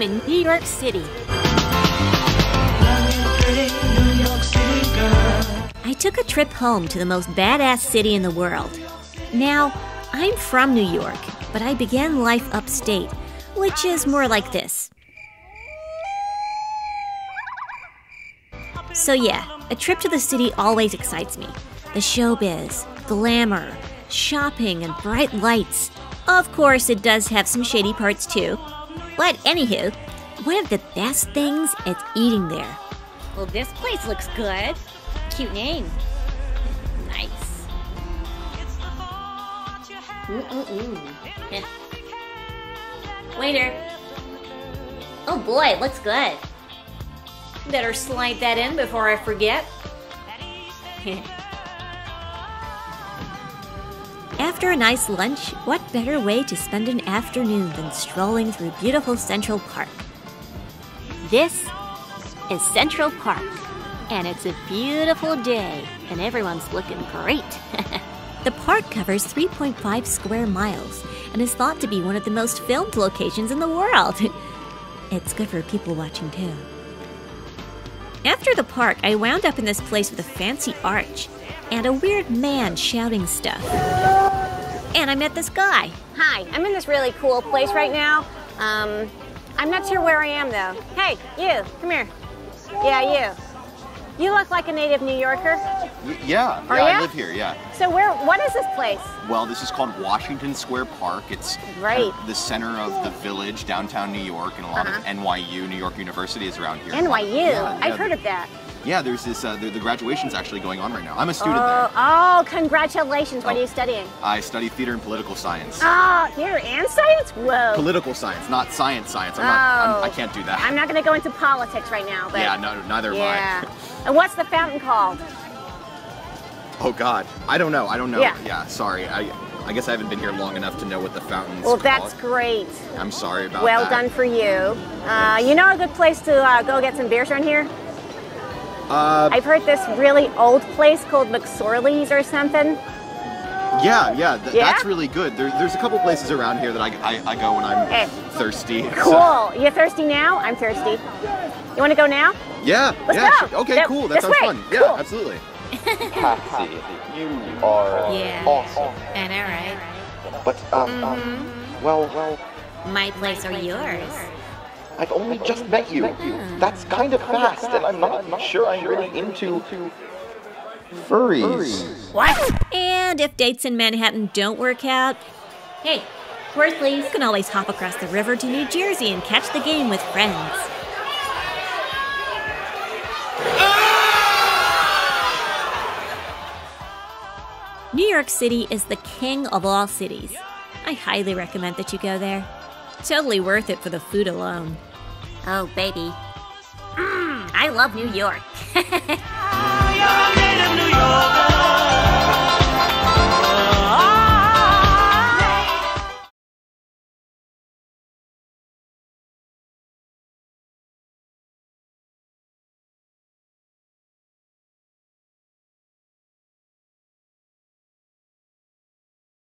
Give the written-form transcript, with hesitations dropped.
I'm in New York City. I took a trip home to the most badass city in the world. Now, I'm from New York, but I began life upstate, which is more like this. So yeah, a trip to the city always excites me. The showbiz, glamour, shopping, and bright lights. Of course, it does have some shady parts too. But anywho, one of the best things is eating there. Well, this place looks good. Cute name. Nice. Waiter. Oh boy, looks good. Better slide that in before I forget. After a nice lunch, what better way to spend an afternoon than strolling through beautiful Central Park? This is Central Park, and it's a beautiful day, and everyone's looking great. The park covers 3.5 square miles and is thought to be one of the most filmed locations in the world. It's good for people watching too. After the park, I wound up in this place with a fancy arch and a weird man shouting stuff. And I met this guy. Hi, I'm in this really cool place right now. I'm not sure where I am though. Hey, you, come here. Yeah, you. You look like a native New Yorker. Yeah, I live here, yeah. So what is this place? Well, this is called Washington Square Park. It's kind of the center of the village, downtown New York, and a lot of NYU, New York University is around here. NYU? Yeah, I've heard of that. Yeah, there's this, the graduation's actually going on right now. I'm a student there. Oh, congratulations. What are you studying? I study theater and political science. Oh, theater and science? Whoa. Political science, not science. I can't do that. I'm not going to go into politics right now. But yeah, no, neither am I. And what's the fountain called? Oh, God. I don't know. Yeah, sorry. I guess I haven't been here long enough to know what the fountain's Well, called. that's great. I'm sorry about that. Well done for you. You know a good place to go get some beers around here? I've heard this really old place called McSorley's or something. Yeah, that's really good. There's a couple places around here that I go when I'm thirsty. Cool. So. You thirsty now? I'm thirsty. You want to go now? Yeah. Let's go. Sure. Okay, cool. That sounds fun. Cool. Yeah, absolutely. Patsy, you are awesome. I know, right? But, well... My place or yours? I've only just met you. That's kind of fast, and I'm not sure I'm really into furries. What? And if dates in Manhattan don't work out, hey, Worthley, you can always hop across the river to New Jersey and catch the game with friends. New York City is the king of all cities. I highly recommend that you go there. Totally worth it for the food alone. Oh, baby. I love New York.